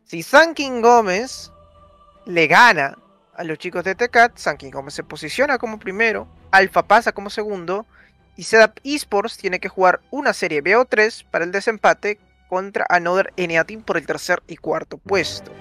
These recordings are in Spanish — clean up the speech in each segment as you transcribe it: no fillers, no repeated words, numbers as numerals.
Si Sankin Gómez le gana a los chicos de Tecat, Sankin Gómez se posiciona como primero, Alpha pasa como segundo, y Setup Esports tiene que jugar una serie BO3 para el desempate contra Another NA Team por el tercer y cuarto puesto.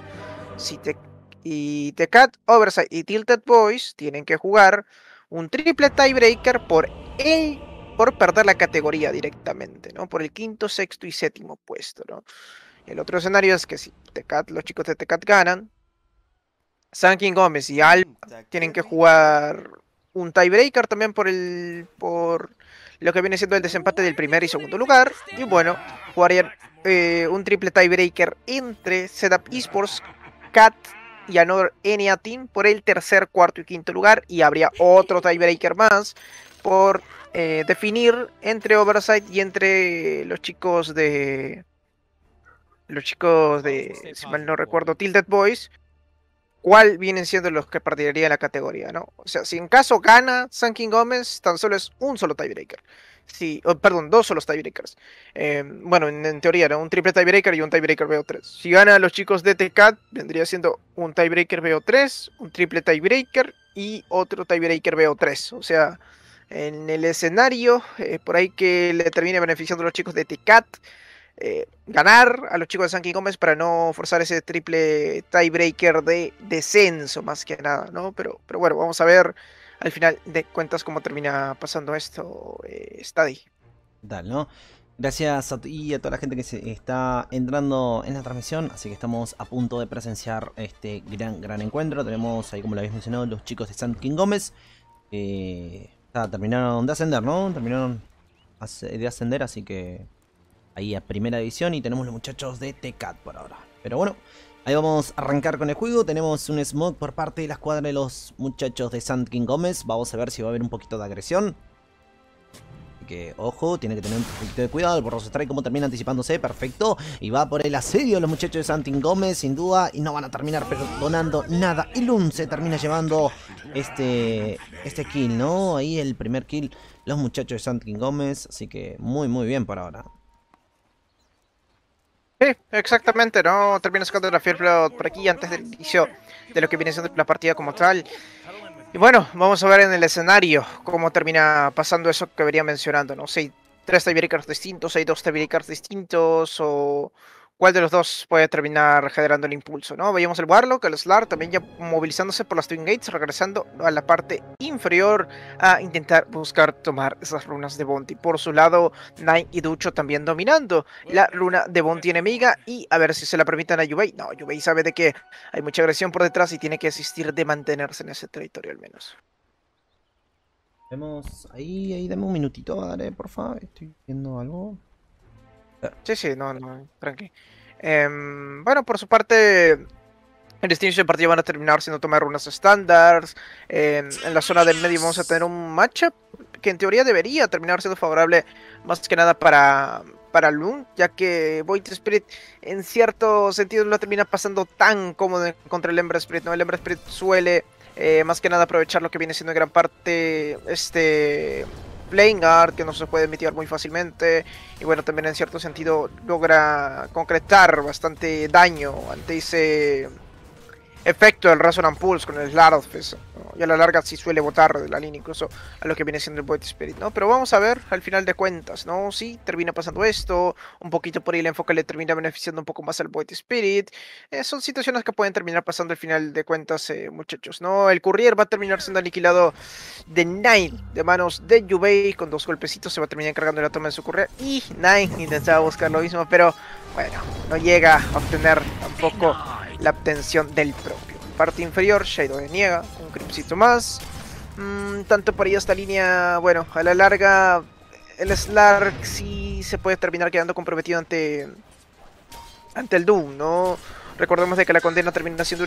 Y Tecat, Oversight y Tilted Boys tienen que jugar un triple tiebreaker por perder la categoría directamente, ¿no? Por el quinto, sexto y séptimo puesto, ¿no? El otro escenario es que si los chicos de Tecat ganan, Sankin Gómez y Alp tienen que jugar un tiebreaker también por lo que viene siendo el desempate del primer y segundo lugar. Y bueno, jugarían un triple tiebreaker entre Setup Esports, Cat y Another NA Team por el tercer, cuarto y quinto lugar. Y habría otro tiebreaker más por definir entre Oversight y entre los chicos de... si mal no recuerdo, Tilted Boys, cuál vienen siendo los que partirían la categoría, ¿no? O sea, si en caso gana Sankin Gómez, tan solo es un solo tiebreaker. Sí, perdón, dos solos tiebreakers. Bueno, en teoría, ¿no? Un triple tiebreaker y un tiebreaker BO3. Si gana los chicos de TCAT, vendría siendo un tiebreaker BO3, un triple tiebreaker y otro tiebreaker BO3. O sea, en el escenario, por ahí que le termine beneficiando a los chicos de TCAT, ganar a los chicos de Sankin Gómez para no forzar ese triple tiebreaker de descenso, más que nada, ¿no? Pero bueno, vamos a ver al final de cuentas cómo termina pasando esto, Stadi. Tal, ¿no? Gracias a ti y a toda la gente que se está entrando en la transmisión. Así que estamos a punto de presenciar este gran encuentro. Tenemos ahí, como lo habéis mencionado, los chicos de Sankin Gómez. Terminaron de ascender, ¿no? Terminaron de ascender, así que ahí a primera división. Y tenemos los muchachos de TCAT por ahora. Pero bueno, ahí vamos a arrancar con el juego. Tenemos un smoke por parte de la escuadra de los muchachos de Sankin Gómez. Vamos a ver si va a haber un poquito de agresión. Que, ojo, tiene que tener un poquito de cuidado. El Borroso Strike como termina anticipándose, perfecto. Y va por el asedio los muchachos de Sankin Gómez, sin duda. Y no van a terminar perdonando nada. Y Lun se termina llevando este kill, ¿no? Ahí el primer kill los muchachos de Sankin Gómez. Así que muy bien por ahora. Sí, exactamente, ¿no? Termina sacando la Fierblood por aquí antes del inicio de lo que viene siendo la partida como tal. Y bueno, vamos a ver en el escenario cómo termina pasando eso que venía mencionando, ¿no? Si hay tres tiebreakers distintos, hay dos tiebreakers distintos, o cuál de los dos puede terminar generando el impulso, ¿no? Veíamos el Warlock, el Slar también ya movilizándose por las Twin Gates, regresando a la parte inferior a intentar buscar tomar esas runas de Bounty. Por su lado, Nine y Ducho también dominando la runa de Bounty enemiga, y a ver si se la permiten a Yubei. No, Yubei sabe de que hay mucha agresión por detrás y tiene que asistir de mantenerse en ese territorio al menos. Vemos ahí dame un minutito, dale, por favor. Estoy viendo algo. Sí, no, tranqui. Bueno, por su parte, en este inicio de partida van a terminar siendo tomar runas estándares. En la zona del medio vamos a tener un matchup que en teoría debería terminar siendo favorable más que nada para Lun, ya que Void Spirit en cierto sentido no la termina pasando tan cómodo contra el Ember Spirit, ¿no? El Ember Spirit suele más que nada aprovechar lo que viene siendo en gran parte Playing Guard, que no se puede mitigar muy fácilmente, y bueno, también en cierto sentido logra concretar bastante daño ante ese efecto del Resonant Pulse con el Slardfest, ¿no? Y a la larga sí suele botar de la línea incluso a lo que viene siendo el Void Spirit, ¿no? Pero vamos a ver al final de cuentas, ¿no? Sí, termina pasando esto, un poquito por ahí el enfoque le termina beneficiando un poco más al Void Spirit. Son situaciones que pueden terminar pasando al final de cuentas, muchachos, ¿no? El Courier va a terminar siendo aniquilado de Nine, de manos de Yubei, con dos golpecitos se va a terminar encargando la toma de su Courier, y Nine intentaba buscar lo mismo, pero bueno, no llega a obtener tampoco la obtención del propio. Parte inferior, Shadow deniega un creepcito más. Tanto por ahí esta línea, bueno, a la larga el Slark sí se puede terminar quedando comprometido ante el Doom, ¿no? Recordemos de que la condena termina siendo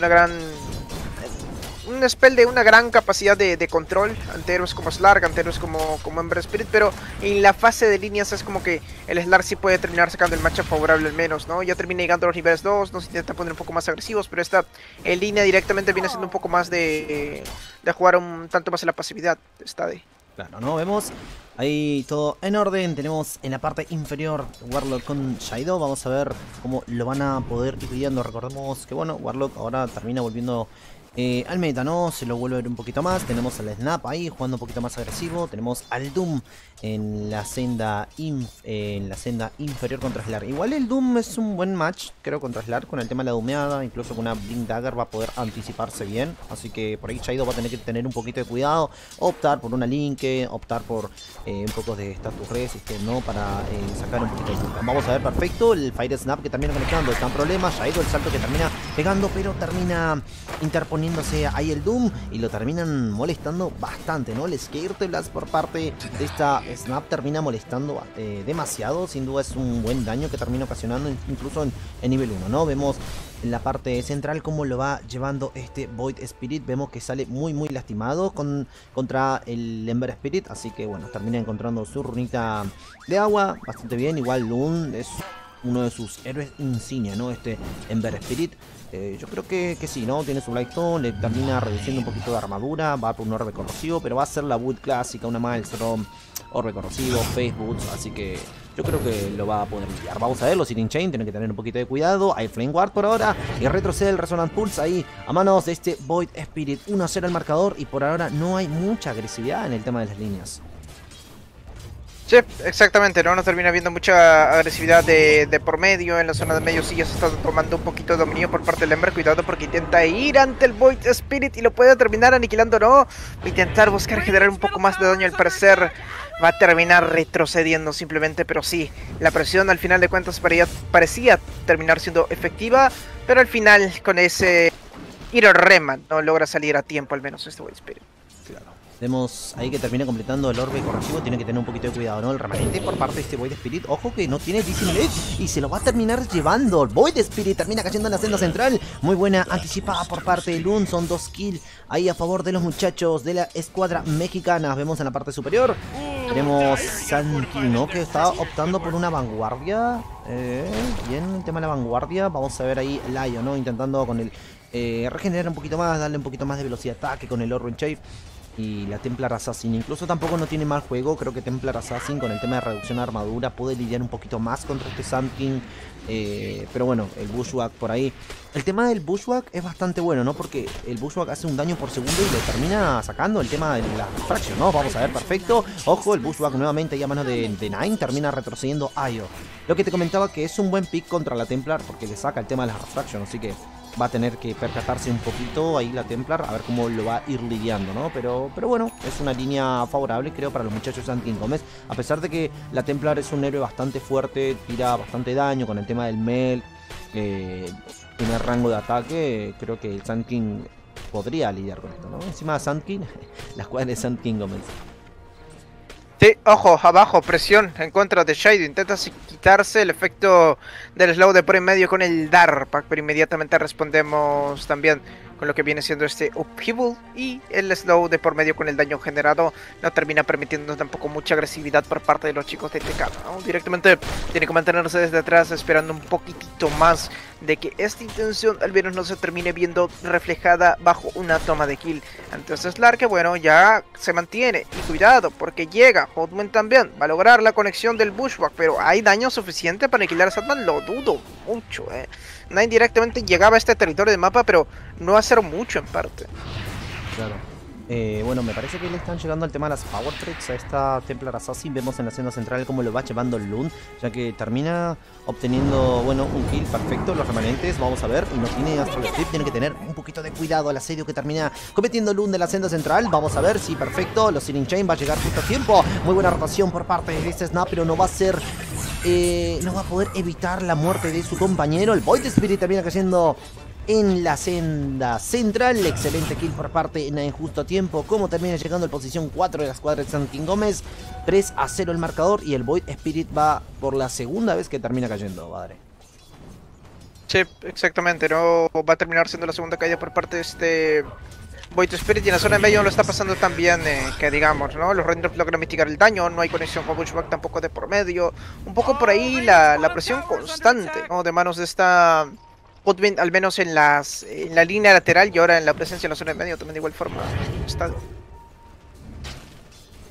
un spell de una gran capacidad de control ante héroes como Slark, ante héroes como Ember Spirit, pero en la fase de líneas es como que el Slark sí puede terminar sacando el matchup favorable al menos, ¿no? Ya termina llegando a los niveles 2, nos intenta poner un poco más agresivos, pero esta en línea directamente viene siendo un poco más de jugar un tanto más en la pasividad, está de... Claro, ¿no? Vemos ahí todo en orden. Tenemos en la parte inferior Warlock con Shaido. Vamos a ver cómo lo van a poder ir lidiando. Recordemos que, bueno, Warlock ahora termina volviendo al meta, ¿no? Se lo vuelve a ver un poquito más. Tenemos al Snap ahí jugando un poquito más agresivo. Tenemos al Doom en la senda inferior contra Slar. Igual el Doom es un buen match, creo, contra Slar. Con el tema de la dumeada, incluso con una Blink Dagger va a poder anticiparse bien. Así que por ahí Shaido va a tener que tener un poquito de cuidado. Optar por una Linke, optar por un poco de status resist, ¿no? Para sacar un poquito de punta. Vamos a ver, perfecto. El Fire Snap que termina conectando, está en problemas. Shaido el salto que termina pegando, pero termina interponiéndose ahí el Doom y lo terminan molestando bastante, ¿no? El Scare Blast por parte de esta Snap termina molestando demasiado. Sin duda es un buen daño que termina ocasionando incluso en nivel 1, ¿no? Vemos en la parte central cómo lo va llevando este Void Spirit. Vemos que sale muy lastimado contra el Ember Spirit. Así que bueno, termina encontrando su runita de agua bastante bien. Igual Loon es uno de sus héroes insignia, ¿no? Este Ember Spirit. Yo creo que sí, ¿no? Tiene su Blightstone, le termina reduciendo un poquito de armadura, va por un orbe corrosivo, pero va a ser la build clásica, una Maelstrom, orbe corrosivo, Face Boots, así que yo creo que lo va a poder lidiar. Vamos a ver, los Sitting Chain tienen que tener un poquito de cuidado. Hay Flame Guard por ahora y retrocede el Resonant Pulse ahí a manos de este Void Spirit. 1-0 el marcador y por ahora no hay mucha agresividad en el tema de las líneas. Sí, exactamente, no termina viendo mucha agresividad de por medio. En la zona de medio sí ya se está tomando un poquito de dominio por parte del Ember. Cuidado porque intenta ir ante el Void Spirit y lo puede terminar aniquilando, ¿no? Va a intentar buscar generar un poco más de daño. Al parecer va a terminar retrocediendo simplemente, pero sí, la presión al final de cuentas parecía terminar siendo efectiva, pero al final con ese Hero Remand no logra salir a tiempo al menos este Void Spirit. Claro. Vemos ahí que termina completando el orbe corrosivo. Tiene que tener un poquito de cuidado, ¿no? El remanente por parte de este Void Spirit. Ojo que no tiene Dissimulate y se lo va a terminar llevando. El Void Spirit termina cayendo en la senda central. Muy buena anticipada por parte de Loon. Son 2 kills ahí a favor de los muchachos de la escuadra mexicana. Vemos en la parte superior. Tenemos Sanki, ¿no? Que está optando por una vanguardia. Bien, el tema de la vanguardia. Vamos a ver ahí Lion, ¿no? Intentando con el regenerar un poquito más, darle un poquito más de velocidad de ataque con el Orange Shape. Y la Templar Assassin incluso tampoco no tiene mal juego. Creo que Templar Assassin con el tema de reducción de armadura puede lidiar un poquito más contra este Sand King. Pero bueno, el Bushwhack por ahí. El tema del Bushwhack es bastante bueno, ¿no? Porque el Bushwhack hace un daño por segundo y le termina sacando el tema de la refracción, ¿no? Vamos a ver, perfecto. Ojo, el Bushwhack nuevamente ya a mano de Nine termina retrocediendo Ayo. Lo que te comentaba que es un buen pick contra la Templar porque le saca el tema de la refracción, así que va a tener que percatarse un poquito ahí la Templar, a ver cómo lo va a ir lidiando, ¿no? Pero bueno, es una línea favorable, creo, para los muchachos de King Gómez. A pesar de que la Templar es un héroe bastante fuerte, tira bastante daño con el tema del Mel, tiene rango de ataque, creo que el Sand King podría lidiar con esto, ¿no? Encima de Sand King, la escuadra de King Gómez. Sí, ojo, abajo, presión en contra de Shaido. Intenta quitarse el efecto del slow de por en medio con el Darpak, pero inmediatamente respondemos también con lo que viene siendo este Upheaval. Y el slow de por medio con el daño generado no termina permitiendo tampoco mucha agresividad por parte de los chicos de TK, ¿no? Directamente tiene que mantenerse desde atrás esperando un poquitito más de que esta intención al menos no se termine viendo reflejada bajo una toma de kill. Entonces Slar, que bueno, ya se mantiene. Y cuidado, porque llega Hotman también. Va a lograr la conexión del Bushwhack, pero ¿hay daño suficiente para aniquilar a Satman? Lo dudo mucho, Nine directamente llegaba a este territorio de mapa, pero no hacer mucho en parte. Claro. Bueno, me parece que le están llegando al tema de las Power Tricks a esta Templar Assassin. Vemos en la escena central cómo lo va llevando el Loon, ya que termina obteniendo, bueno, un kill perfecto. Los remanentes, vamos a ver, y no tiene Astral Strip, tiene que tener un poquito de cuidado al asedio que termina cometiendo Loon de la senda central. Vamos a ver, sí, perfecto, los Searing Chain va a llegar justo a tiempo. Muy buena rotación por parte de este Snap, pero no va a ser... no va a poder evitar la muerte de su compañero. El Void Spirit termina cayendo en la senda central. Excelente kill por parte en justo tiempo. Como termina llegando en posición 4 de la escuadra de Sand King Gómez. 3-0 el marcador. Y el Void Spirit va por la segunda vez que termina cayendo, padre. Sí, exactamente. No va a terminar siendo la segunda caída por parte de este Void Spirit. Y en la zona de medio no lo está pasando tan bien que digamos, ¿no? Los Raindrops logran mitigar el daño. No hay conexión con Bushwhack tampoco de por medio. Un poco por ahí la presión constante, ¿no? De manos de esta... Hotman, al menos en la línea lateral y ahora en la presencia en la zona de medio también de igual forma está.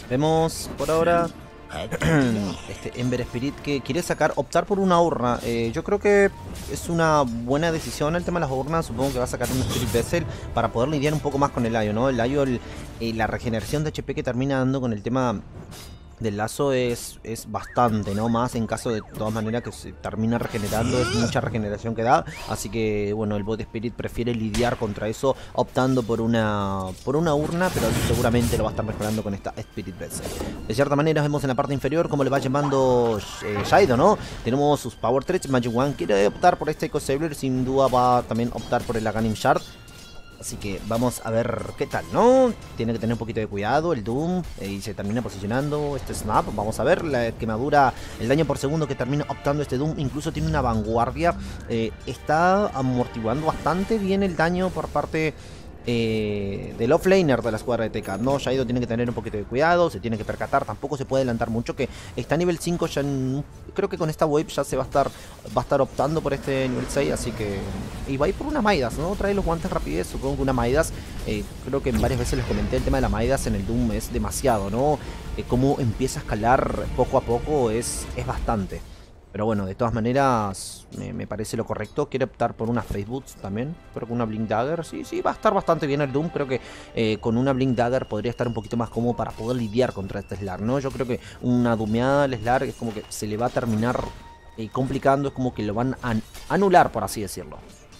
Vemos por ahora este Ember Spirit que quiere optar por una urna. Yo creo que es una buena decisión el tema de las urnas. Supongo que va a sacar un Spirit Vessel para poder lidiar un poco más con el Layo, ¿no? El Layo, la regeneración de HP que termina dando con el tema del lazo es bastante, ¿no? Más en caso de todas maneras que se termina regenerando, es mucha regeneración que da. Así que, bueno, el Void Spirit prefiere lidiar contra eso optando por una urna, pero seguramente lo va a estar mejorando con esta Spirit Vessel. De cierta manera vemos en la parte inferior cómo le va llevando Shaido, ¿no? Tenemos sus Power Threads. Magic One quiere optar por este Echo Saber, sin duda va a también optar por el Aghanim Shard. Así que vamos a ver qué tal, ¿no? Tiene que tener un poquito de cuidado el Doom y se termina posicionando este Snap. Vamos a ver la quemadura, el daño por segundo que termina optando este Doom. Incluso tiene una vanguardia. Está amortiguando bastante bien el daño por parte del offlaner de la escuadra de TK, ¿no? Shaido tiene que tener un poquito de cuidado, se tiene que percatar, tampoco se puede adelantar mucho, que está a nivel 5 ya, creo que con esta wave ya se va a estar optando por este nivel 6, así que... Y va a ir por una Midas, ¿no? Trae los guantes rapidez, supongo que una Midas, creo que varias veces les comenté, el tema de la Midas en el Doom es demasiado, ¿no? Cómo empieza a escalar poco a poco es bastante. Pero bueno, de todas maneras, me parece lo correcto. Quiere optar por una Phase Boots también. Pero con una Blink Dagger, sí, va a estar bastante bien el Doom. Creo que con una Blink Dagger podría estar un poquito más cómodo para poder lidiar contra este Slark, ¿no? Yo creo que una Doomeada al Slark es como que se le va a terminar complicando. Es como que lo van a anular, por así decirlo.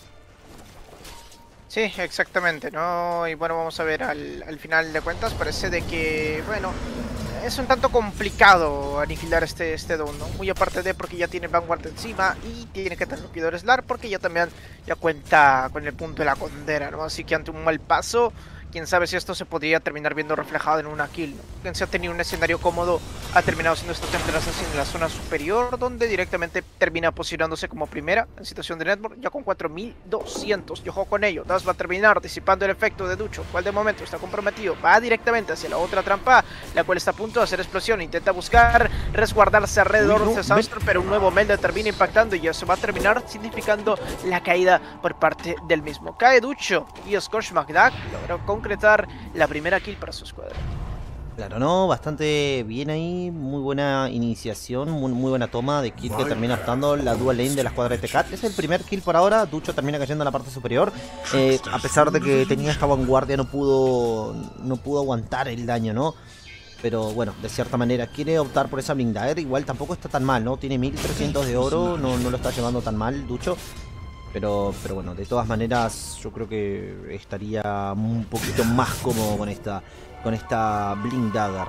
Sí, exactamente, ¿no? Y bueno, vamos a ver al final de cuentas, parece de que, bueno, es un tanto complicado aniquilar este Doom, ¿no? Muy aparte de porque ya tiene Vanguard encima y tiene que tener Luquidor Slar porque ya también ya cuenta con el punto de la condena, ¿no? Así que ante un mal paso, quién sabe si esto se podría terminar viendo reflejado en una kill, ¿no? Quien se ha tenido un escenario cómodo ha terminado siendo esta Templar Assassin en la zona superior, donde directamente termina posicionándose como primera en situación de network, ya con 4200. Y ojo con ello, Das va a terminar disipando el efecto de Ducho, cual de momento está comprometido, va directamente hacia la otra trampa, la cual está a punto de hacer explosión, intenta buscar resguardarse alrededor de Sandstorm, pero un nuevo Melda termina impactando y eso va a terminar significando la caída por parte del mismo. Cae Ducho y Scorch McDuck logró concretar la primera kill para su escuadra. Claro, ¿no? Bastante bien ahí, muy buena iniciación, muy buena toma de kill que termina optando la dual lane de la escuadra de TK. Es el primer kill por ahora, Ducho termina cayendo en la parte superior. A pesar de que tenía esta vanguardia, no pudo aguantar el daño, ¿no? Pero bueno, de cierta manera quiere optar por esa Blink Dagger, igual tampoco está tan mal, ¿no? Tiene 1300 de oro, no lo está llevando tan mal Ducho. Pero bueno, de todas maneras yo creo que estaría un poquito más cómodo con esta Blink Dagger.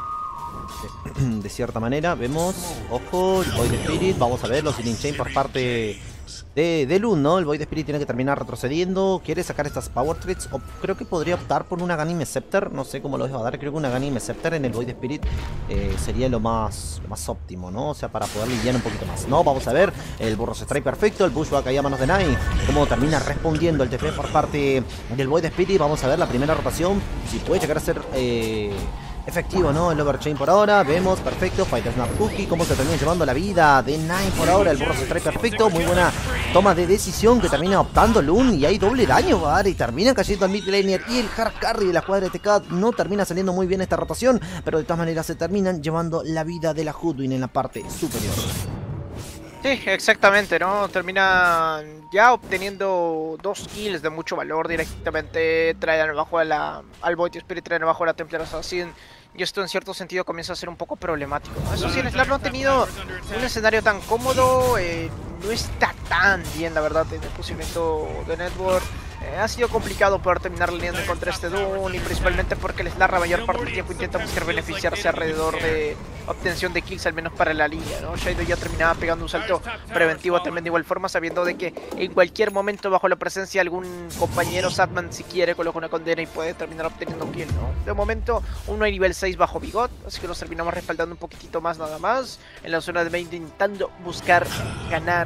De cierta manera, vemos, ojo, el Void Spirit, vamos a ver los Healing Chain por parte de Lund, ¿no? El Void Spirit tiene que terminar retrocediendo, quiere sacar estas Power Threads, o creo que podría optar por una Aghanim Scepter, no sé cómo lo va a dar, creo que una Aghanim Scepter en el Void Spirit sería lo más óptimo, ¿no? O sea, para poder lidiar un poquito más, ¿no? Vamos a ver, el Burros Strike perfecto, el Bushwhack ahí a manos de Nai, cómo termina respondiendo el TP por parte del Void Spirit. Vamos a ver la primera rotación, si puede llegar a ser... efectivo, ¿no? El Overchain por ahora, vemos, perfecto, Fight Snap Cookie, cómo se termina llevando la vida de Nine por ahora, el burro se trae perfecto, muy buena toma de decisión que termina optando Lund y hay doble daño, ¿vale? Y termina cayendo al mid laner y el hard carry de la escuadra de TK no termina saliendo muy bien esta rotación, pero de todas maneras se terminan llevando la vida de la Hoodwin en la parte superior. Sí, exactamente, ¿no? Termina ya obteniendo 2 kills de mucho valor directamente, traen abajo al Void Spirit, traen abajo a la Templar Assassin, y esto en cierto sentido comienza a ser un poco problemático, ¿no? Eso sí, el Slark no ha tenido un escenario tan cómodo, no está tan bien, la verdad, en el posicionamiento de network. Ha sido complicado poder terminar lidiando contra este Doom, y principalmente porque el Slark la mayor parte del tiempo intenta buscar beneficiarse alrededor de obtención de kills, al menos para la línea, ¿no? Shaido ya terminaba pegando un salto preventivo también de igual forma, sabiendo de que en cualquier momento bajo la presencia de algún compañero Satman, si quiere, coloca una condena y puede terminar obteniendo kill, ¿no? De momento uno hay nivel 6 bajo Bigot, así que nos terminamos respaldando un poquitito más nada más en la zona de main, intentando buscar ganar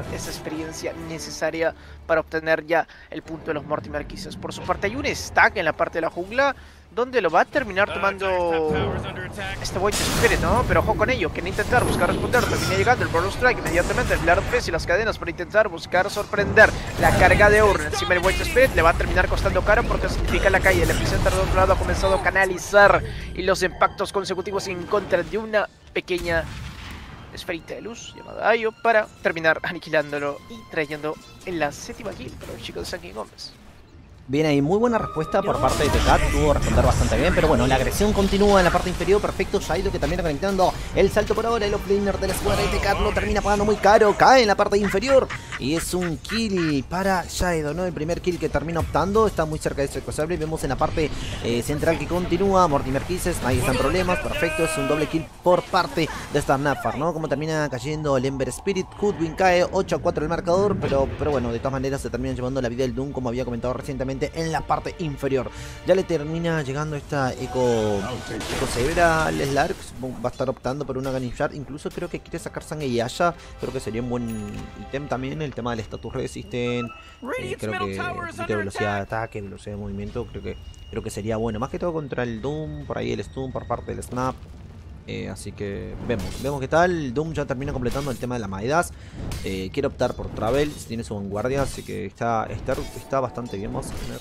esa experiencia necesaria para obtener ya el punto de los Mortimer Kisses. Por su parte hay un stack en la parte de la jungla donde lo va a terminar tomando este Void Spirit, ¿no? Pero ojo con ello, quiere intentar buscar responder, termina llegando el Brawl Strike inmediatamente, el Blade Press y las cadenas para intentar buscar sorprender. La carga de Urn encima del Void Spirit le va a terminar costando caro porque significa la calle. El epicentro del otro lado ha comenzado a canalizar y los impactos consecutivos en contra de una pequeña esferita de luz llamada Ayo para terminar aniquilándolo y trayendo en la 7ª kill para los chicos de Sanking Gómez. Bien ahí, muy buena respuesta por parte de Tecat, tuvo que responder bastante bien, pero bueno, la agresión continúa en la parte inferior, perfecto, Shaido que termina conectando el salto por ahora, el offlaner de la escuadra de Tecat lo termina pagando muy caro, cae en la parte inferior y es un kill para Shaido, ¿no? El primer kill que termina optando, está muy cerca de ese recosable, vemos en la parte central que continúa, Mortimer Kisses, ahí están problemas, perfecto, es un doble kill por parte de Starnapper, ¿no? Como termina cayendo el Ember Spirit, Hoodwin cae 8-4 el marcador, pero bueno, de todas maneras se termina llevando la vida del Doom, como había comentado recientemente en la parte inferior. Ya le termina llegando esta Eco Severa al Slark. Va a estar optando por una Ganishard. Incluso creo que quiere sacar Sangre y Asha. Creo que sería un buen ítem también. El tema del Status Resistant. Creo que velocidad de ataque, velocidad de movimiento. Creo que sería bueno. Más que todo contra el Doom. Por ahí el Stun por parte del Snap. Así que vemos qué tal. Doom ya termina completando el tema de la Maedas. Quiere optar por Travel, tiene su vanguardia, así que está bastante bien. Vamos a poner...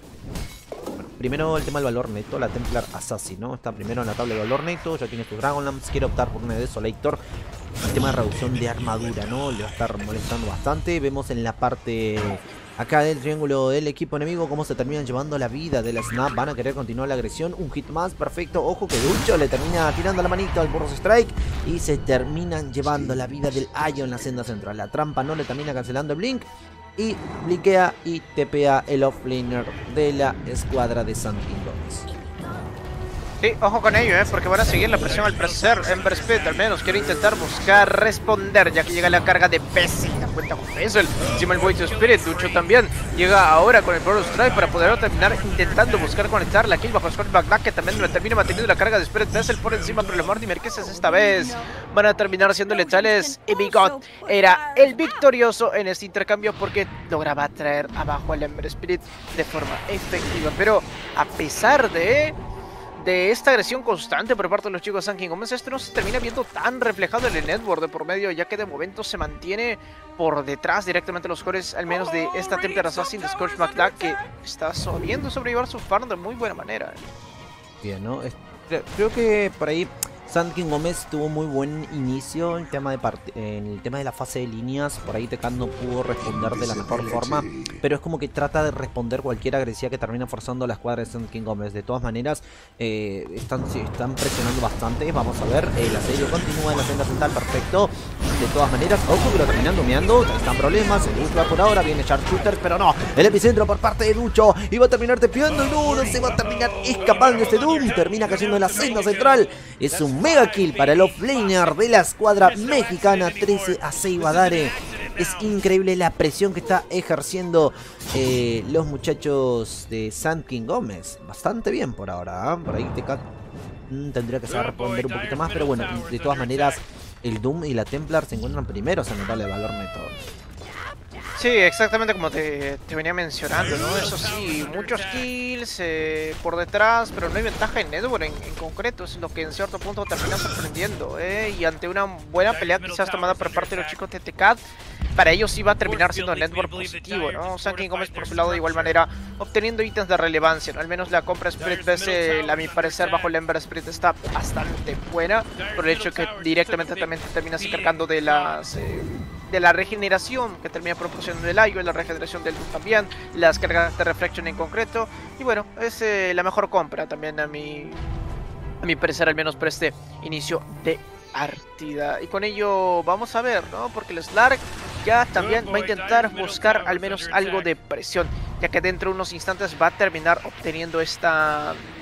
Bueno, primero el tema del valor neto, la Templar Assassin, ¿no? Está primero en la tabla de valor neto, ya tiene su Dragonlance, quiere optar por una Desolator. El tema de reducción de armadura, ¿no? Le va a estar molestando bastante. Vemos en la parte... acá del triángulo del equipo enemigo cómo se terminan llevando la vida de la Snap. Van a querer continuar la agresión. Un hit más, perfecto. Ojo que Ducho le termina tirando la manito al Burst Strike. Y se terminan llevando la vida del Ayo en la senda central. La trampa no le termina cancelando el Blink. Y blinkea y tepea el offlaner de la escuadra de Sanking Gómez. Sí, ojo con ello, porque van a seguir la presión al parecer. Ember Spirit al menos quiere intentar buscar responder, ya que llega la carga de Bessie. La cuenta con Pencil, encima el Void Spirit. Ducho también llega ahora con el Brawl Strike para poder terminar intentando buscar conectar la kill bajo Scott Backback, que también termina manteniendo la carga de Spirit Vessel por encima, pero los Mortimer Kisses esta vez van a terminar siendo letales. Y Bigot era el victorioso en este intercambio porque lograba traer abajo al Ember Spirit de forma efectiva. Pero a pesar de esta agresión constante por parte de los chicos de Sanking Gómez, esto no se termina viendo tan reflejado en el network de por medio, ya que de momento se mantiene por detrás directamente los cores, al menos de esta Templar Assassin de Scorch McDuck, que está sabiendo sobrellevar su farm de muy buena manera. Bien, ¿no? Creo que por ahí Sanking Gómez tuvo muy buen inicio en el tema de la fase de líneas. Por ahí Tecat no pudo responder de la mejor forma, pero es como que trata de responder cualquier agresividad que termina forzando a la escuadra de Sanking Gómez. De todas maneras, están presionando bastante. Vamos a ver, el asedio continúa en la senda central, perfecto. De todas maneras, ojo que lo terminan domeando, están problemas. El Ducho va por ahora, viene Sharpshooter, pero no. El epicentro por parte de Ducho y va a terminar tepeando y no se va a terminar escapando este Doom. Termina cayendo en la senda central. Es un mega kill para el offlaner de la escuadra mexicana. 13-6 Badare. Es increíble la presión que está ejerciendo los muchachos de Sanking Gómez. Bastante bien por ahora, ¿eh? Por ahí Tecat tendría que saber responder un poquito más, pero bueno, de todas maneras el Doom y la Templar se encuentran primeros en el vale de valor neto. Sí, exactamente como te venía mencionando, ¿no? Eso sí, muchos kills por detrás, pero no hay ventaja en network en concreto, es lo que en cierto punto termina sorprendiendo, y ante una buena pelea quizás tomada por parte de los chicos de Tecat, para ellos sí va a terminar siendo network positivo, ¿no? Sanking Gómez por su lado de igual manera obteniendo ítems de relevancia, ¿no? Al menos la compra Spirit Vessel, a mi parecer bajo el Ember Spirit está bastante buena, por el hecho que directamente también te terminas encargando de las... de la regeneración que termina proporcionando el Ayo, la regeneración del Doom también, las cargas de Reflection en concreto, y bueno, es la mejor compra también a mi parecer, al menos por este inicio de partida. Y con ello vamos a ver, ¿no? Porque el Slark ya también va a intentar buscar al menos algo de presión, ya que dentro de unos instantes va a terminar obteniendo esta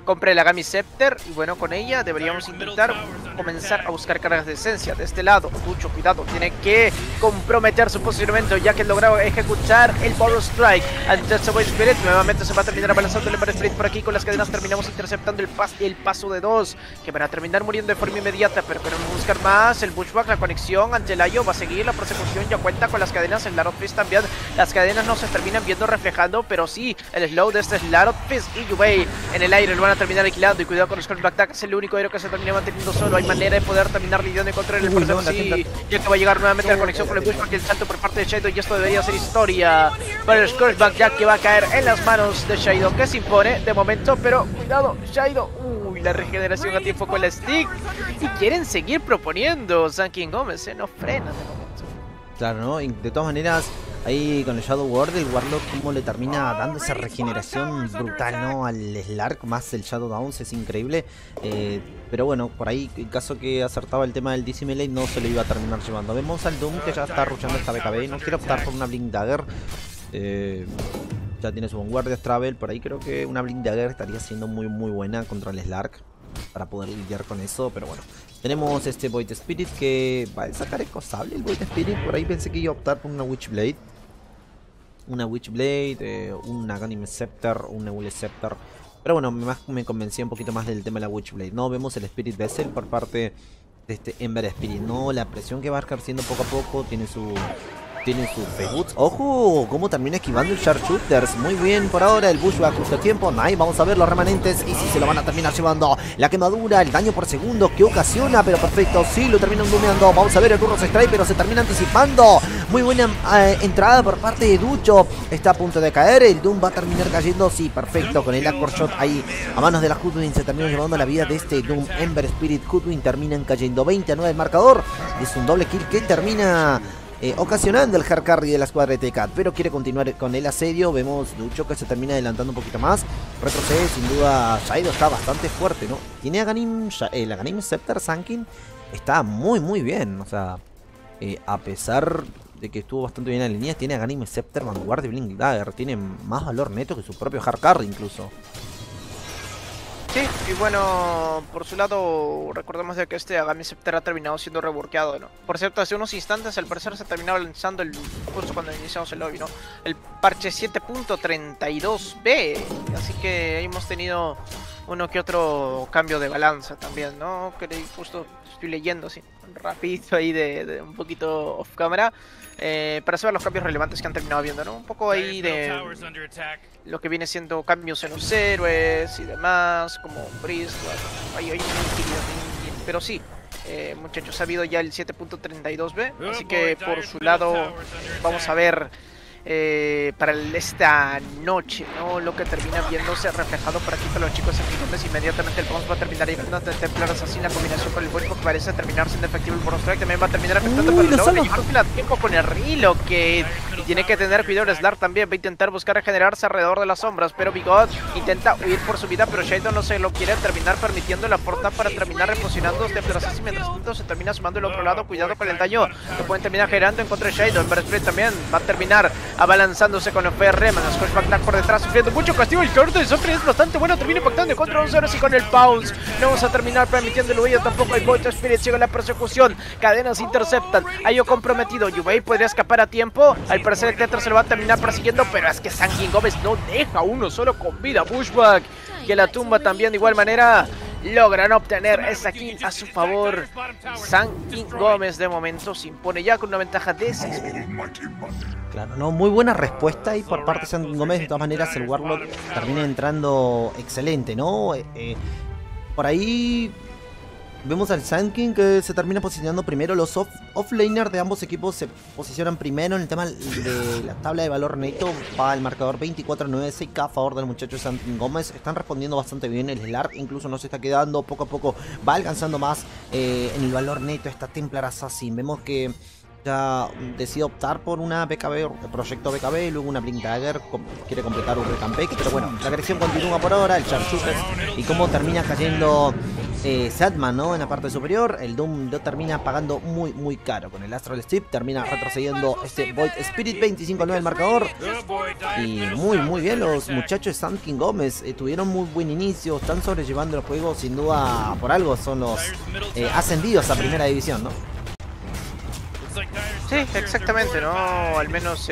Compré la Gami Scepter y bueno, con ella deberíamos intentar comenzar a buscar cargas de esencia. De este lado, mucho cuidado, tiene que comprometer su posicionamiento ya que logró ejecutar el Borrow Strike ante ese Void Spirit. Nuevamente se va a terminar abalanzando el Ember Spirit por aquí con las cadenas. Terminamos interceptando el paso de 2 que van a terminar muriendo de forma inmediata, pero queremos buscar más. El Bushwhack, la conexión ante el Ayo va a seguir la persecución, ya cuenta con las cadenas. El Larot Fist también, las cadenas no se terminan viendo reflejando, pero sí el slow de este Larot Fist y Yubei en el aire lo van a terminar alquilando. Y cuidado con los Scorch Black Tag, es el único héroe que se termina manteniendo solo. Hay manera de poder terminar lidiando contra el no, sí, ya que va a llegar nuevamente la conexión con el Bushwhack y el salto por parte de Shaido, y esto debería ser historia para el Scorch Black Tag, que va a caer en las manos de Shaido, que se impone de momento, pero cuidado, Shaido, uy, la regeneración a tiempo con la stick, y quieren seguir proponiendo. Sankin Gómez, no frena de momento. Claro, ¿no? Y de todas maneras, ahí con el Shadow Ward, el Warlock como le termina dando esa regeneración brutal, ¿no? Al Slark, más el Shadow Downs, es increíble. Pero bueno, por ahí, en caso que acertaba el tema del DC Melee, no se lo iba a terminar llevando. Vemos al Doom que ya está rushando esta BKB, no quiere optar por una Blink Dagger. Ya tiene su Vanguardia Travel, por ahí creo que una Blink Dagger estaría siendo muy buena contra el Slark para poder lidiar con eso, pero bueno. Tenemos este Void Spirit que va a sacar ecosable el Void Spirit. Por ahí pensé que iba a optar por una Witchblade. Una Witchblade, una Ganim Scepter, un Nebula Scepter. Pero bueno, me convencía un poquito más del tema de la Witchblade. No vemos el Spirit Vessel por parte de este Ember Spirit. No, la presión que va ejerciendo poco a poco tiene su Boots. ¡Ojo! Cómo termina esquivando el Sharpshooters. Muy bien por ahora. El Bushwhack justo a tiempo. Nice. Vamos a ver los remanentes. Y si se lo van a terminar llevando. La quemadura, el daño por segundo que ocasiona. Pero perfecto. Sí, lo terminan domeando. Vamos a ver el Turros Strike. Pero se termina anticipando. Muy buena entrada por parte de Ducho. Está a punto de caer. El Doom va a terminar cayendo. Sí, perfecto. Con el Anchor Shot ahí a manos de la Hoodwin se termina llevando la vida de este Doom. Ember Spirit, Hoodwin terminan cayendo. 20 a 9 el marcador. Es un doble kill que termina ocasionando el hard carry de la escuadra de TCAT, pero quiere continuar con el asedio. Vemos Ducho que se termina adelantando un poquito más. Retrocede, sin duda. Shaido está bastante fuerte, ¿no? Tiene a Ganim, la Ganim Scepter Sankin está muy bien. O sea, a pesar de que estuvo bastante bien en la línea, tiene a Ganim Scepter, Vanguardia y Blink Dagger. Tiene más valor neto que su propio hard carry incluso. Sí, y bueno, por su lado, recordemos de que este Agami Scepter ha terminado siendo reworkeado, ¿no? Por cierto, hace unos instantes al parecer se terminaba lanzando justo cuando iniciamos el lobby, ¿no? El parche 7.32b, así que hemos tenido uno que otro cambio de balanza también, ¿no? Que justo estoy leyendo así, rapidito ahí de un poquito off camera. Para saber los cambios relevantes que han terminado viendo, ¿no? Un poco ahí de lo que viene siendo cambios en los héroes y demás, como Breeze, bueno, hay pero sí, muchachos, ha habido ya el 7.32b, así que por su lado vamos a ver para esta noche, ¿no? Lo que termina viéndose reflejado por aquí con los chicos en inmediatamente el Bounce va a terminar llegando a Templar Assassin. La combinación con el Void que parece terminar siendo efectivo. El Borrow Strike también va a terminar afectando, pero luego le lleva tiempo con el Relocate y tiene que tener cuidado. Slark también va a intentar buscar regenerarse alrededor de las sombras, pero Bigot intenta huir por su vida, pero Shaido no se lo quiere terminar permitiendo la porta para terminar reposicionando Templar Assassin. Mientras tanto se termina sumando el otro lado. Cuidado con el daño que pueden terminar generando en contra de Shaido. El Breastplate también va a terminar abalanzándose con el FR. Scorch Black Tag por detrás, sufriendo mucho castigo. El corte de Sofri es bastante bueno, termina impactando en contra de 2 y con el Pounce no vamos a terminar permitiéndolo. Ellos tampoco. Hay Void Spirit, llega la persecución, cadenas interceptan. Ayo comprometido, Yubei podría escapar a tiempo. Al parecer el Tetra se lo va a terminar persiguiendo, pero es que Sankin Gómez no deja uno solo con vida. Bushwhack que la tumba también de igual manera. Logran obtener esa kill a su favor. Sankin Gómez de momento se impone ya con una ventaja de 6. Claro, no, muy buena respuesta ahí por parte de Sankin Gómez. De todas maneras el Warlock termina entrando excelente, ¿no? Por ahí vemos al Sankin que se termina posicionando primero. Los offlaners de ambos equipos se posicionan primero. En el tema de la tabla de valor neto va el marcador 24-9-6K a favor del muchacho Sankin Gómez. Están respondiendo bastante bien. El Slark incluso no se está quedando. Poco a poco va alcanzando más en el valor neto esta Templar Assassin. Vemos que ya decide optar por una BKB, proyecto BKB, luego una Blink Dagger, quiere completar un Recampec, pero bueno, la agresión continúa por ahora, el Sharpshooter y cómo termina cayendo Sadman, ¿no? En la parte superior. El Doom lo termina pagando muy caro. Con el Astral Strip termina retrocediendo este Void Spirit. 25-9 el marcador. Y muy bien los muchachos de Sand King Gómez. Tuvieron muy buen inicio. Están sobrellevando el juego. Sin duda, por algo son los ascendidos a primera división, ¿no? Sí, exactamente, ¿no? Al menos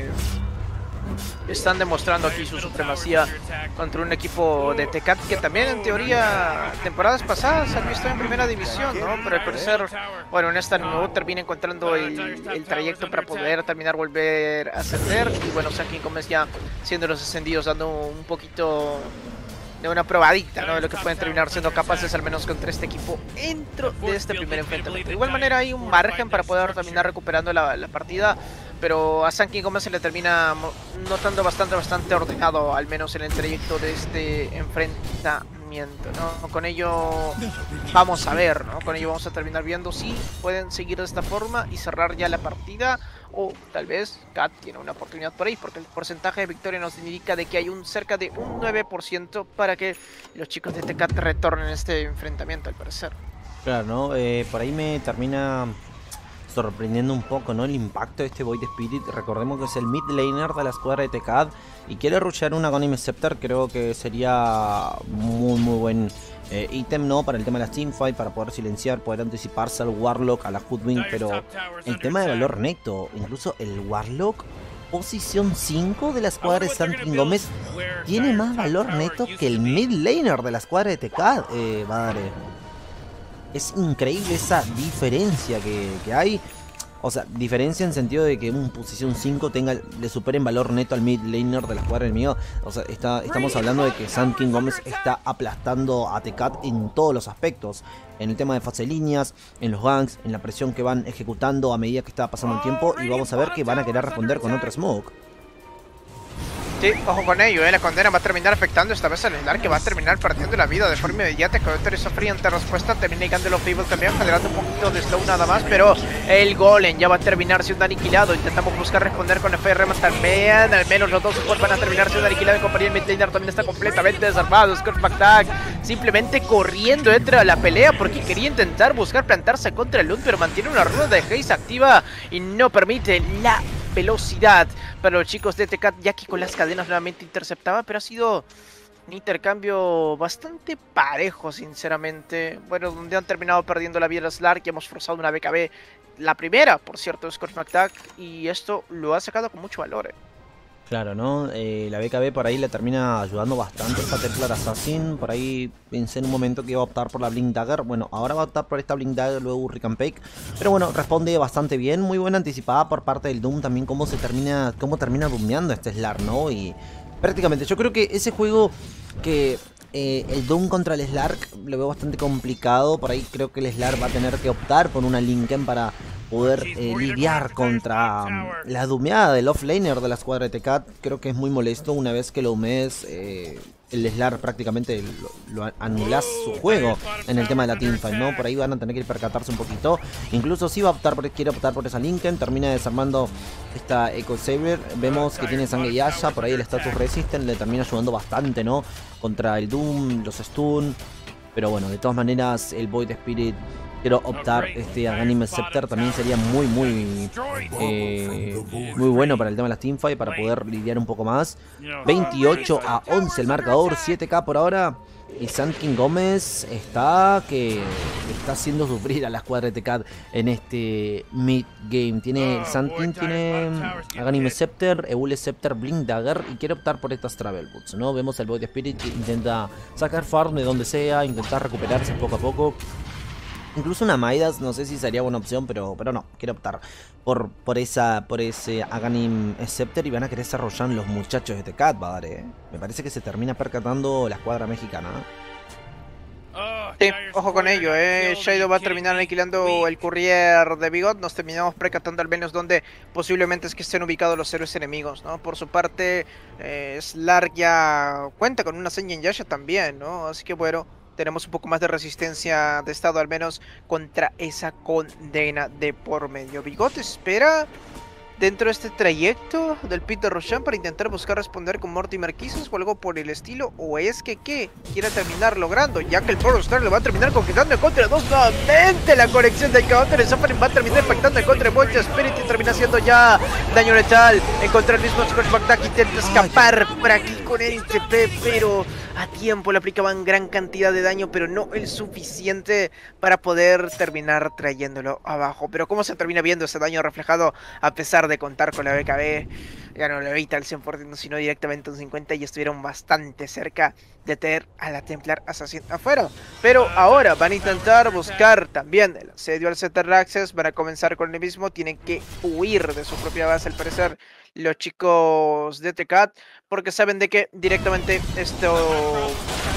están demostrando aquí su supremacía contra un equipo de Tecat que también en teoría temporadas pasadas han visto en primera división, ¿no? Pero al parecer, bueno, en esta no termina encontrando el trayecto para poder terminar volver a ascender. Y bueno, Sand King Gómez ya siendo los ascendidos, dando un poquito de una probadita, ¿no? De lo que pueden terminar siendo capaces, al menos contra este equipo dentro de este primer enfrentamiento. De igual manera hay un margen para poder terminar recuperando la partida, pero a Sand King Gómez se le termina notando bastante ordenado, al menos en el trayecto de este enfrentamiento, ¿no? Con ello vamos a ver, ¿no? Con ello vamos a terminar viendo si pueden seguir de esta forma y cerrar ya la partida, o tal vez Cat tiene una oportunidad por ahí, porque el porcentaje de victoria nos indica de que hay cerca de un 9% para que los chicos de Tecat retornen a este enfrentamiento, al parecer. Claro, ¿no? Por ahí me termina sorprendiendo un poco, ¿no? El impacto de este Void Spirit. Recordemos que es el mid laner de la escuadra de Tecat y quiere rushear un Aghanim Scepter. Creo que sería muy buen ítem, ¿no? Para el tema de las teamfight, para poder silenciar, poder anticiparse al Warlock, a la Hoodwink. Pero el tema de valor neto, incluso el Warlock posición 5 de la escuadra de Sand King Gómez tiene más valor neto que el mid laner de la escuadra de Tecat, Badare. Es increíble esa diferencia que hay. O sea, diferencia en sentido de que un posición 5 le supere en valor neto al mid laner de la escuadra enemiga. O sea, estamos hablando de que Sand King Gómez está aplastando a Tecat en todos los aspectos. En el tema de fase líneas, en los ganks, en la presión que van ejecutando a medida que está pasando el tiempo. Y vamos a ver que van a querer responder con otro smoke. Sí, ojo con ello, la condena va a terminar afectando esta vez al Slark, que va a terminar perdiendo la vida de forma inmediata. Con esa friante respuesta termina llegando los Fable también, generando un poquito de slow nada más, pero el Golem ya va a terminar siendo aniquilado. Intentamos buscar responder con FRM también, al menos los dos support van a terminar siendo aniquilados. En compañía, el midlaner también está completamente desarmado. Scorpack simplemente corriendo dentro de la pelea porque quería intentar buscar plantarse contra el Lund, pero mantiene una rueda de haze activa y no permite la velocidad para los chicos de Tecat, ya que con las cadenas nuevamente interceptaba, pero ha sido un intercambio bastante parejo, sinceramente. Bueno, donde han terminado perdiendo la vida de Slark, y hemos forzado una BKB, la primera, por cierto, de Scorch McTack, y esto lo ha sacado con mucho valor. Claro, ¿no? La BKB por ahí le termina ayudando bastante esta Templar Assassin. Por ahí pensé en un momento que iba a optar por la Blink Dagger. Bueno, ahora va a optar por esta Blink Dagger, luego Hurricane Pake. Pero bueno, responde bastante bien. Muy buena anticipada por parte del Doom también. Cómo termina doomeando este Slark, ¿no? Y prácticamente yo creo que ese juego que el Doom contra el Slark lo veo bastante complicado. Por ahí creo que el Slark va a tener que optar por una Linken para poder lidiar contra la doomeada del offlaner de la escuadra de Tecat. Creo que es muy molesto una vez que lo humees, el Slark prácticamente lo anulas su juego en el tema de la teamfight, ¿no? Por ahí van a tener que percatarse un poquito. Incluso si quiere optar por esa Linken, termina desarmando esta Echo Saber. Vemos que tiene sangre y Asha, por ahí el status resistant le termina ayudando bastante, ¿no? Contra el Doom, los stun. Pero bueno, de todas maneras el Void Spirit, quiero optar Aghanim Scepter, también sería muy bueno para el tema de las teamfight, para poder lidiar un poco más. 28-11 el marcador, 7K por ahora. Y Sand King Gómez está haciendo sufrir a la escuadra de Tecat en este mid game. Sand King tiene Aghanim Scepter, Eule Scepter, Blink Dagger y quiere optar por estas Travel Boots, ¿no? Vemos el Void Spirit que intenta sacar farm de donde sea, intentar recuperarse poco a poco. Incluso una Midas, no sé si sería buena opción, pero no, quiero optar por ese Aghanim Scepter y van a querer desarrollar los muchachos de Tecat, Badare. Me parece que se termina percatando la escuadra mexicana. Sí, ojo con ello, Shadow va a terminar aniquilando el courier de Bigot. Nos terminamos percatando al menos donde posiblemente es que estén ubicados los héroes enemigos, ¿no? Por su parte, Slark ya cuenta con una seña en Yasha también, ¿no? Así que bueno, tenemos un poco más de resistencia de estado, al menos contra esa condena de por medio. Bigot espera dentro de este trayecto del pit de Roshan para intentar buscar responder con Mortimer Kisses o algo por el estilo? ¿O es que qué? Quiere terminar logrando, ya que el Power Star le va a terminar conquistando en contra de 2 nuevamente. La conexión del counter, el Suffering va a terminar impactando en contra de Void Spirit y termina haciendo ya daño letal en contra del mismo Scorch Bagdad, que intenta escapar por aquí con el TP, pero a tiempo le aplicaban gran cantidad de daño, pero no el suficiente para poder terminar trayéndolo abajo. Pero cómo se termina viendo ese daño reflejado a pesar de contar con la BKB, ya no lo evita al 100%, sino directamente un 50%, y estuvieron bastante cerca de tener a la Templar Assassin afuera. Pero ahora van a intentar buscar también el asedio al Center Access, van a comenzar con el mismo, tienen que huir de su propia base al parecer los chicos de TCAT, porque saben de que directamente esto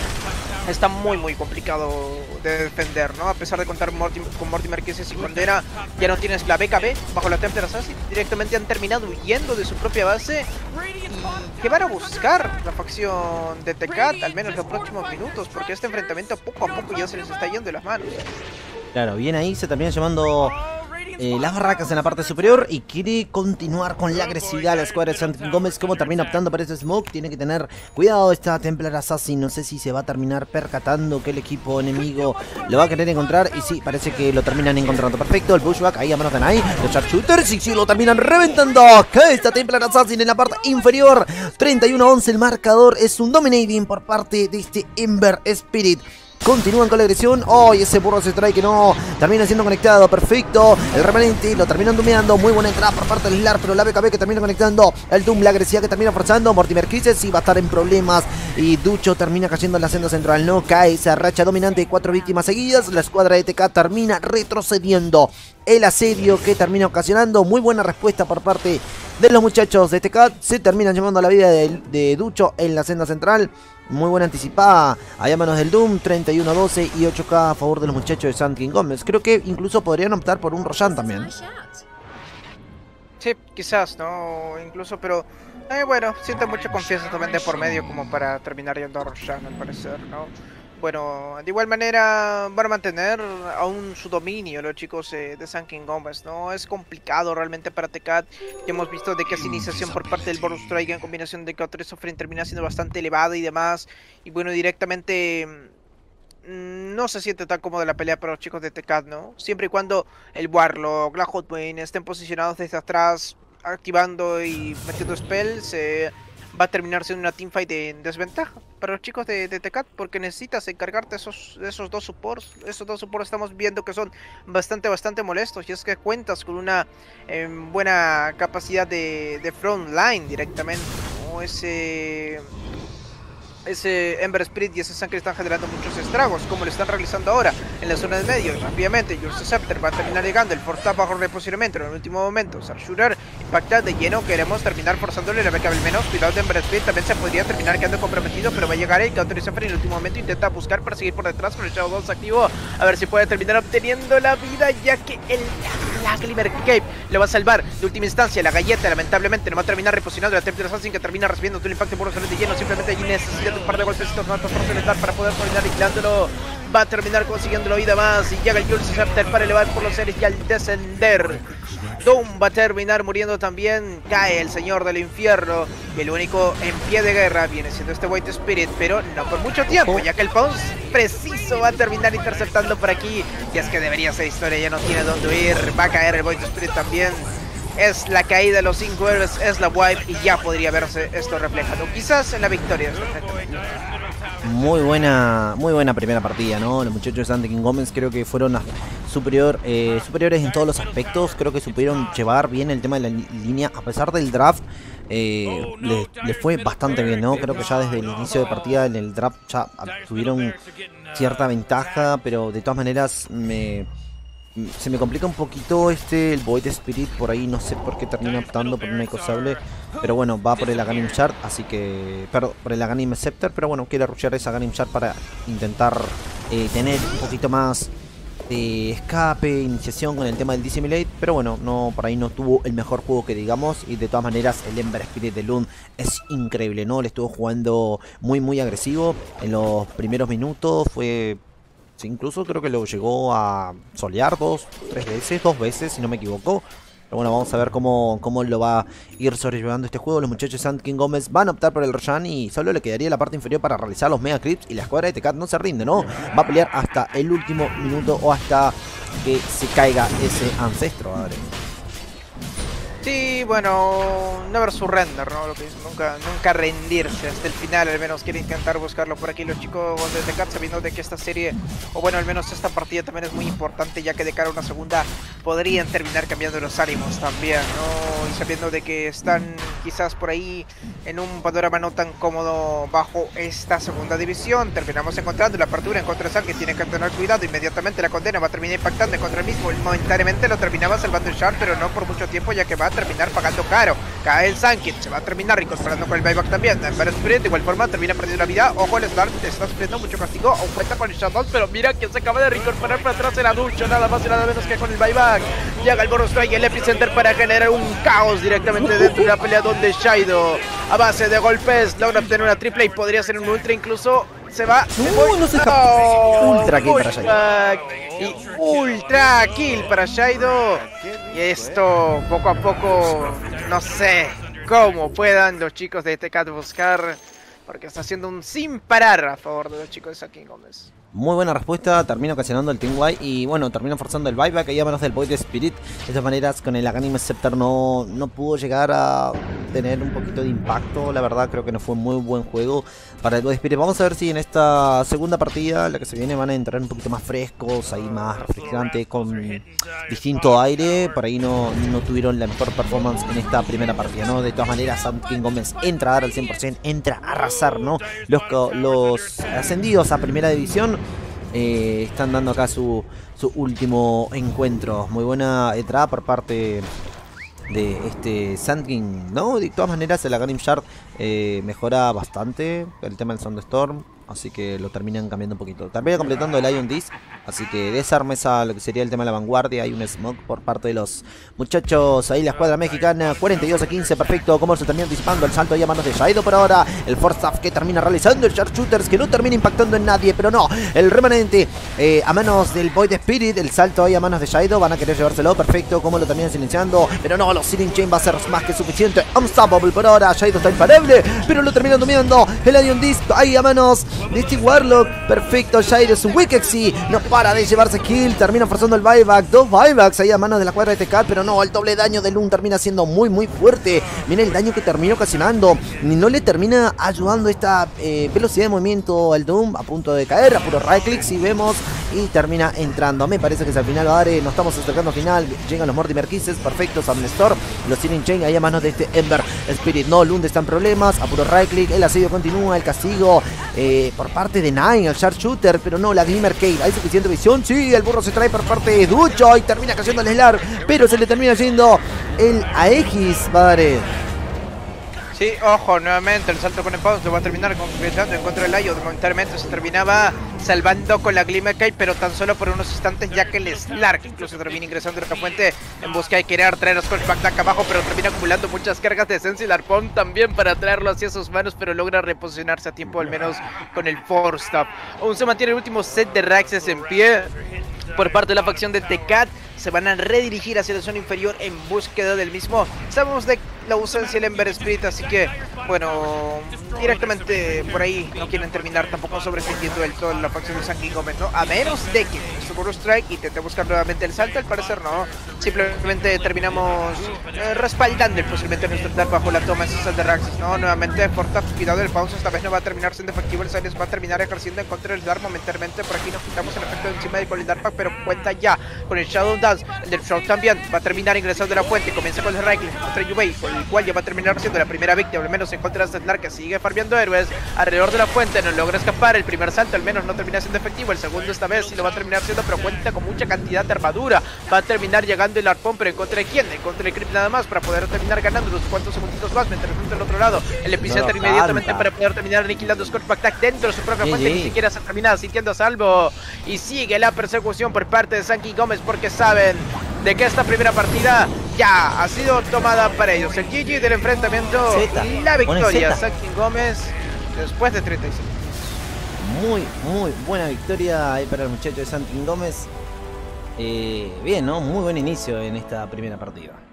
está muy complicado de defender, ¿no? A pesar de contar con Mortimer Kisses y Condena, ya no tienes la BKB bajo la Templar Assassin, directamente han terminado huyendo de su propia base. ¿Y qué van a buscar la facción de TCAT, al menos los próximos minutos? Porque este enfrentamiento poco a poco ya se les está yendo de las manos. Claro, bien ahí, se termina llamando las barracas en la parte superior y quiere continuar con la agresividad la escuadra de Santi Gómez. Como termina optando por ese smoke, tiene que tener cuidado esta Templar Assassin. No sé si se va a terminar percatando que el equipo enemigo lo va a querer encontrar, y sí, parece que lo terminan encontrando. Perfecto, el pushback ahí a manos de Nai, los sharpshooters, y sí, lo terminan reventando. Que esta Templar Assassin en la parte inferior, 31-11 el marcador, es un dominating por parte de este Ember Spirit. Continúan con la agresión. ¡Oh! Y ese burro strike que no termina siendo conectado. Perfecto. El remanente lo terminan dumeando. Muy buena entrada por parte del Slar, pero la BKB que termina conectando. El Doom, la agresividad que termina forzando. Mortimer Kisses sí va a estar en problemas. Y Ducho termina cayendo en la senda central. No cae esa racha dominante de 4 víctimas seguidas. La escuadra de TK termina retrocediendo. El asedio que termina ocasionando. Muy buena respuesta por parte de los muchachos de TK. Se terminan llevando a la vida de Ducho en la senda central. Muy buena anticipada allá a manos del Doom, 31-12 y 8K a favor de los muchachos de Santi Gómez. Creo que incluso podrían optar por un Roshan también. Sí, quizás, ¿no? Incluso, pero bueno, siento mucha confianza también de por medio como para terminar yendo a Roshan, al parecer, ¿no? Bueno, de igual manera van a mantener aún su dominio los chicos de Sun King Gómez, ¿no? Es complicado realmente para TCAT. Ya hemos visto de que esa iniciación por parte del Boros Strike en combinación de K3 Suffering termina siendo bastante elevada y demás. Y bueno, directamente no se siente tan cómoda la pelea para los chicos de TCAT, ¿no? Siempre y cuando el Warlock, la Hotwing estén posicionados desde atrás, activando y metiendo spells, va a terminar siendo una teamfight en desventaja para los chicos de TCAT, porque necesitas encargarte de esos dos supports. Esos dos supports estamos viendo que son bastante molestos, y es que cuentas con una buena capacidad de front line directamente, ¿no? Ese Ember Spirit y ese sangre están generando muchos estragos, como lo están realizando ahora en la zona del medio. Rápidamente, Jules Scepter va a terminar llegando, el Force bajo reposicionamiento en el último momento. Sharpshooter impacta de lleno, queremos terminar forzándole la beca al menos. Cuidado de Ember Spirit, también se podría terminar quedando comprometido, pero va a llegar el Counter Scepter en el último momento. Intenta buscar para seguir por detrás con el Shadow 2 activo, a ver si puede terminar obteniendo la vida, ya que la Glimmer Cape lo va a salvar de última instancia. La galleta lamentablemente no va a terminar reposicionando la Templar Assassin, que termina recibiendo todo el impacto por los de lleno. Simplemente allí necesita un par de golpecitos más para soltar para poder terminar aniquilándolo. Va a terminar consiguiendo la vida más, y llega el Jules Scepter para elevar por los seres y al descender Doom va a terminar muriendo también. Cae el señor del infierno, y el único en pie de guerra viene siendo este Void Spirit, pero no por mucho tiempo, ya que el Pounce preciso va a terminar interceptando por aquí. Y es que debería ser historia, ya no tiene dónde ir. Va a caer el Void Spirit también. Es la caída de los 5 héroes, es la wipe, y ya podría verse esto reflejado quizás en la victoria. Muy buena primera partida, ¿no? Los muchachos de Santi Gómez creo que fueron superiores en todos los aspectos. Creo que supieron llevar bien el tema de la línea, a pesar del draft. Les fue bastante bien, ¿no? Creo que ya desde el inicio de partida en el draft ya tuvieron cierta ventaja, pero de todas maneras se me complica un poquito el Void Spirit por ahí. No sé por qué termina optando por un Ecosable, pero bueno, va por el Aghanim Shard, así que... Perdón, por el Aghanim Scepter, pero bueno, quiere rushear esa Aghanim Shard para intentar tener un poquito más de escape, iniciación con el tema del Dissimulate, pero bueno, no, por ahí no tuvo el mejor juego que digamos. Y de todas maneras el Ember Spirit de Lund es increíble, ¿no? Le estuvo jugando muy agresivo en los primeros minutos. Incluso creo que lo llegó a solear 2 veces si no me equivoco. Pero bueno, vamos a ver cómo lo va a ir sobrellevando este juego. Los muchachos de Sand King Gómez van a optar por el Roshan y solo le quedaría la parte inferior para realizar los Mega Creeps. Y la escuadra de Tecat no se rinde, ¿no? Va a pelear hasta el último minuto o hasta que se caiga ese ancestro, madre. Sí, bueno, never surrender, ¿no? Lo que dice, nunca rendirse hasta el final, al menos quiere intentar buscarlo por aquí los chicos de Tecat, sabiendo de que esta serie, o bueno, al menos esta partida también es muy importante, ya que de cara a una segunda podrían terminar cambiando los ánimos también, ¿no? Y sabiendo de que están quizás por ahí en un panorama no tan cómodo bajo esta segunda división, terminamos encontrando la apertura en contra de San, que tiene que tener cuidado, inmediatamente la condena va a terminar impactando en contra el mismo, momentáneamente lo terminaba salvando el Shard, pero no por mucho tiempo, ya que va a terminar pagando caro. Cae el Sankit, se va a terminar incorporando con el buyback también. Pero Spirit de igual forma termina perdiendo la vida. Ojo, el Slark te está sufriendo mucho castigo. Aún cuenta con el Shadow, pero mira que se acaba de reincorporar para atrás en la ducha. Nada más y nada menos que con el buyback. Llega el Boros Strike y el Epicenter para generar un caos directamente dentro de la pelea donde Shaido, a base de golpes, logra obtener una triple y podría ser un ultra incluso. Se va. No se escapa. Ultra kill para Shaido. Y ultra kill para Shaido. Y esto poco a poco, no sé cómo puedan los chicos de Tecat buscar, porque está haciendo un sin parar a favor de los chicos de Sand King Gómez. Muy buena respuesta, termina ocasionando el Team Y y bueno, termina forzando el buyback ahí a manos del Void Spirit. De todas maneras, con el Aghanim Scepter no pudo llegar a tener un poquito de impacto. La verdad, creo que no fue muy buen juego para el Void Spirit. Vamos a ver si en esta segunda partida, la que se viene, van a entrar un poquito más frescos, ahí más refrescantes, con distinto aire. Por ahí no tuvieron la mejor performance en esta primera partida, ¿no? De todas maneras, Sand King Gómez entra a dar al 100%, entra a arrasar, ¿no? Los ascendidos a primera división están dando acá su último encuentro. Muy buena entrada por parte de este Sand King, ¿no? De todas maneras el Aghanim Shard mejora bastante el tema del Soundstorm, así que lo terminan cambiando un poquito. Termina completando el Ion Disc, así que desarma lo que sería el tema de la vanguardia. Hay un smoke por parte de los muchachos. Ahí la escuadra mexicana, 42-15, perfecto. Como se termina anticipando el salto ahí a manos de Shaido por ahora. El Force Staff que termina realizando el Sharpshooters, que no termina impactando en nadie, pero no. El remanente a manos del Void Spirit. El salto ahí a manos de Shaido. Van a querer llevárselo, perfecto. Como lo terminan silenciando, pero no, los Searing Chain va a ser más que suficiente. Unstoppable por ahora. Shaido está imparable, pero lo terminan dominando. El Ion Disc ahí a manos de este Warlock, perfecto. Shaido es un Wikexy, no para de llevarse kill, termina forzando el buyback, 2 buybacks ahí a manos de la cuadra de Tecat, pero no, el doble daño de Loon termina siendo muy fuerte. Mira el daño que termina ocasionando, no le termina ayudando esta velocidad de movimiento al Doom, a punto de caer, a puro right click si vemos, y termina entrando. Me parece que es al final, Adare, nos estamos acercando al final, llegan los Mortimer Kisses, perfecto, Storm, los Searing Chain ahí a manos de este Ember Spirit. No, Lund está en problemas, a puro right click, el asedio continúa, el castigo por parte de Nine, el Sharpshooter, pero no, la Glimmer Cave, hay suficiente visión, sí, el burro se trae por parte de Ducho y termina cayendo el Slar, pero se le termina yendo el Aegis, padre. Sí, ojo, nuevamente el salto con el Pounce lo va a terminar concretando en contra del Layo. Momentáneamente se terminaba salvando con la Glimmer Cave, pero tan solo por unos instantes, ya que el Slark incluso termina ingresando en la fuente en busca de querer traer a Scorchback acá abajo, pero termina acumulando muchas cargas de esencia y el arpón también para traerlo hacia sus manos, pero logra reposicionarse a tiempo, al menos con el Force Stop. Aún se mantiene el último set de Raxes en pie por parte de la facción de Tecat. Se van a redirigir hacia la zona inferior en búsqueda del mismo. Sabemos de la ausencia del Ember Spirit, así que, bueno, directamente por ahí no quieren terminar tampoco sobresintiendo del todo la facción de Sand King Gómez, ¿no? A menos de que su Burrow Strike intente buscar nuevamente el salto, al parecer no. Simplemente terminamos respaldando posiblemente nuestro attack bajo la toma de de Raxes, ¿no? Nuevamente, Fortaf, cuidado del Pounce, esta vez no va a terminar siendo efectivo, el Silas va a terminar ejerciendo en contra del Dark momentáneamente. Por aquí nos quitamos el efecto de encima del con el Dark Pack, pero cuenta ya con el Shadow Dance. El del Shroud también va a terminar ingresando a la fuente. Comienza con el Raikling contra Yubei, con el cual ya va a terminar siendo la primera víctima, al menos en contra de Slark, que sigue farmeando héroes alrededor de la fuente. No logra escapar. El primer salto al menos no termina siendo efectivo. El segundo esta vez sí lo va a terminar siendo, pero cuenta con mucha cantidad de armadura. Va a terminar llegando el arpón, pero en contra de quién? En contra de Creep nada más, para poder terminar ganando unos cuantos segunditos más. Mientras tanto del otro lado, el Epicenter inmediatamente para poder terminar aniquilando Scorchback Attack dentro de su propia fuente. Ni siquiera se termina sintiendo a salvo. Y sigue la persecución por parte de Sand King Gómez, porque saben de que esta primera partida ya ha sido tomada para ellos. El GG del enfrentamiento y la victoria. Sand King Gómez después de 36. Muy buena victoria ahí para el muchacho de Sand King Gómez. Bien, ¿no? Muy buen inicio en esta primera partida.